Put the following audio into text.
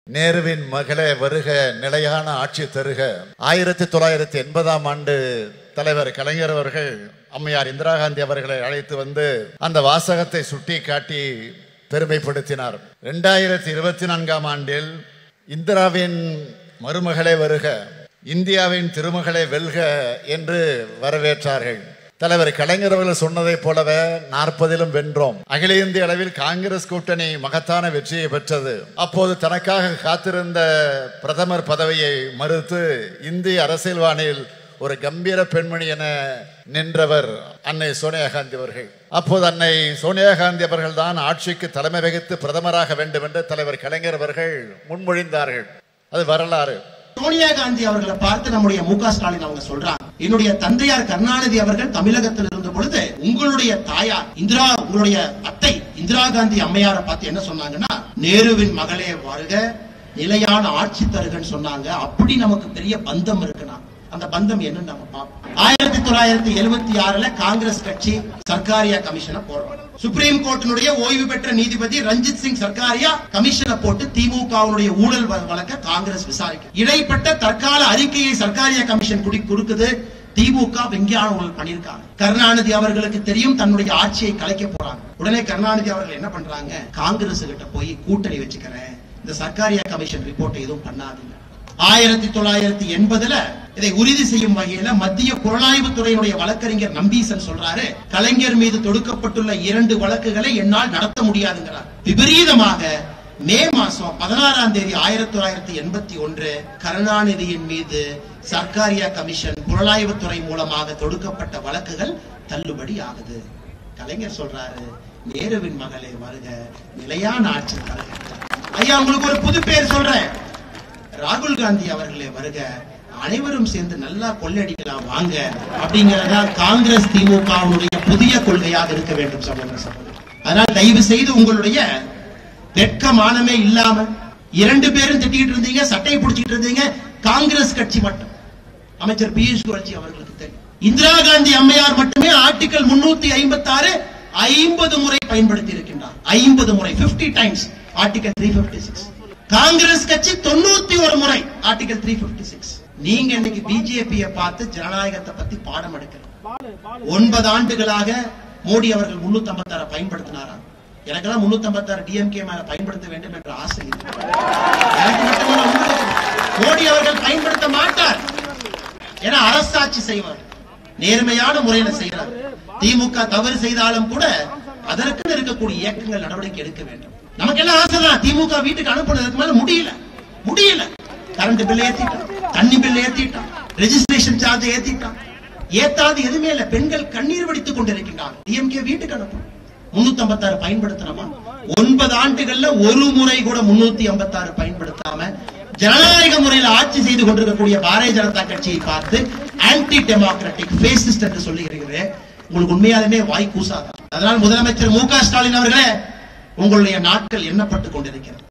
நேருவின் மகளே வருக, நிலையான ஆட்சி தருக. 1980ஆம் ஆண்டு தலைவர் கலைஞர் அவர்கள் அம்மையார் இந்திரா காந்தி அவர்களை அழைத்து வந்து அந்த வாசகத்தை சுட்டி காட்டி பெருமைப்படுத்தினார். 2024ஆம் ஆண்டில் இந்திராவின் மருமகளே வருக, இந்தியாவின் திருமகளே வெல்க என்று வரவேற்றார்கள். தலைவர் கலைஞர் அவர்கள் சொன்னதை போலவே 40லும் வென்றோம். அகில இந்திய அளவில் காங்கிரஸ் கூட்டணி மகத்தான வெற்றியை பெற்றது. அப்போது தனக்காக காத்திருந்த பிரதமர் பதவியை மறுத்து இந்திய அரசியல் வானில் ஒரு கம்பீர பெண்மணி என நின்றவர் அன்னை சோனியா காந்தி அவர்கள். அப்போது அன்னை சோனியா காந்தி அவர்கள் தான் ஆட்சிக்கு தலைமை வகித்து பிரதமராக வேண்டும் என்று தலைவர் கலைஞர் அவர்கள் முன்மொழிந்தார்கள். அது வரலாறு. சோனியா காந்தி அவர்களை பார்த்து நம்முடைய மு.க. ஸ்டாலின் அவங்க சொல்றாங்க, என்னுடைய தந்தையார் கருணாநிதி அவர்கள் தமிழகத்தில் இருந்த பொழுது உங்களுடைய தாயார் இந்திரா, உங்களுடைய அத்தை இந்திரா காந்தி அம்மையாரை பார்த்து என்ன சொன்னாங்கன்னா, நேருவின் மகளே வாழ்க, நிலையான ஆட்சி தருகன்னு சொன்னாங்க. அப்படி நமக்கு பெரிய பந்தம் இருக்குன்னா அந்த பந்தம் என்னன்னு நம்ம பார்ப்போம். 1976ல காங்கிரஸ் கட்சி சர்க்காரியா கமிஷனை போடுறோம். சுப்ரீம் கோர்ட்டினுடைய ஓய்வு பெற்ற நீதிபதி ரஞ்சித் சிங் சர்க்காரியா கமிஷனை போட்டு திமுகவுடைய ஊழல் வழக்க காங்கிரஸ் விசாரிக்கும். இடைப்பட்ட தற்கால அறிக்கையை சர்க்காரியா கமிஷன் கொடுக்குது. திமுக விஞ்ஞான ஊழல் பண்ணிருக்காங்க. கருணாநிதி அவர்களுக்கு தெரியும் தன்னுடைய ஆட்சியை கலைக்க போறாங்க. உடனே கருணாநிதி அவர்கள் என்ன பண்றாங்க, காங்கிரஸ் கிட்ட போய் கூட்டணி வச்சுக்கிறேன், இந்த சர்க்காரியா கமிஷன் ரிப்போர்ட் எதுவும் பண்ணாதீங்க. 1980ல இதை உறுதி செய்யும் வகையில மத்திய புலனாய்வு துறையினுடைய வழக்கறிஞர் நம்பீசன் சொல்றாரு, கலைஞர் மீது தொடுக்கப்பட்டுள்ள 2 வழக்குகளை என்னால் நடத்த முடியாதுங்கிறார். விபரீதமாக மே மாசம் 16ஆம் தேதி 1981 கருணாநிதியின் மீது சர்க்காரியா கமிஷன் புலனாய்வு துறை மூலமாக தொடுக்கப்பட்ட வழக்குகள் தள்ளுபடி ஆகுது. கலைஞர் சொல்றாரு, நேருவின் மகளே வருக, நிலையான ஆட்சி தருக. ஐயா, உங்களுக்கு ஒரு புது பேர் சொல்றேன், ராகுல் காந்தி அவர்களே வருக, அனைவரும் சேர்ந்து நல்லா கொள்ளடிக்கலாம் வாங்க அப்படிங்கறதா காங்கிரஸ் திமுகவுடைய புதிய கொள்கையாக இருக்க வேண்டும் சகோதர சகோதரி. அதனால் தயவு செய்து உங்களுடைய வெட்கமானமே இல்லாம 2 பேரும் திட்டிக்கிட்டு இருந்தீங்க, சட்டையை பிடிச்சிட்டு இருந்தீங்க. காங்கிரஸ் கட்சி மட்டும் அமைச்சர் பியூஷ் கோயல் அவர்களுக்கு தெரியும், இந்திரா காந்தி அம்மையார் மட்டுமே ஆர்டிகல் 356 50 முறை பயன்படுத்தி இருக்கின்றார். 50 முறை, 50 டைம்ஸ் ஆர்டிகல் 356. காங்கிரஸ் கட்சி 91 முறை ஆர்டிகல் 356. நீங்க இன்னைக்கு பிஜேபியை பார்த்து ஜனநாயகத்தை பத்தி பாடம் எடுக்கணும். 9 ஆண்டுகளாக மோடி அவர்கள் 356 பயன்படுத்தினாரா? எனக்கெல்லாம் 356 டிஎம்கே மேல பயன்படுத்த வேண்டும் என்ற ஆசை இருக்கு. மோடி அவர்கள் பயன்படுத்த மாட்டார். ஏன்னா அரசாட்சி செய்வார், நேர்மையான முறையில் செய்யறார். திமுக தவறு செய்தாலும் கூட அதற்கு இருக்கக்கூடிய இயக்கங்கள் நடவடிக்கை எடுக்க வேண்டும். நமக்கு எல்லாம் ஆசைதான், திமுக வீட்டுக்கு அனுப்புனதுக்கு மேல முடியல. கரண்ட் பில் ஏத்திட்டான், தண்ணி பில் ஏத்திட்டான், ரெஜிஸ்ட்ரேஷன் சார்ஜ் ஏத்திட்டான். ஏத்தாது எதுவுமே இல்ல. பெண்கள் கண்ணீர் வடித்துக் கொண்டிருக்கின்றார். டிஎம்கே வீட்டுக்கு அனுப்பும். 356 பயன்படுத்தணுமா? 9 ஆண்டுகள்ல ஒரு முறை கூட 356 பயன்படுத்தாம ஜனநாயக முறையில் ஆட்சி செய்து கொண்டிருக்கக்கூடிய பாரதிய ஜனதா கட்சியை பார்த்து ஆன்டி டெமோக்ராட்டிக் பேசிஸ்ட் என்று சொல்லுகிறீர்களே, உங்களுக்கு உண்மையாலுமே வாய் கூசாதான். அதனால் முதலமைச்சர் மு.க. ஸ்டாலின் அவர்களே, உங்களுடைய நாட்கள் எண்ணப்பட்டுக் கொண்டிருக்கிறது.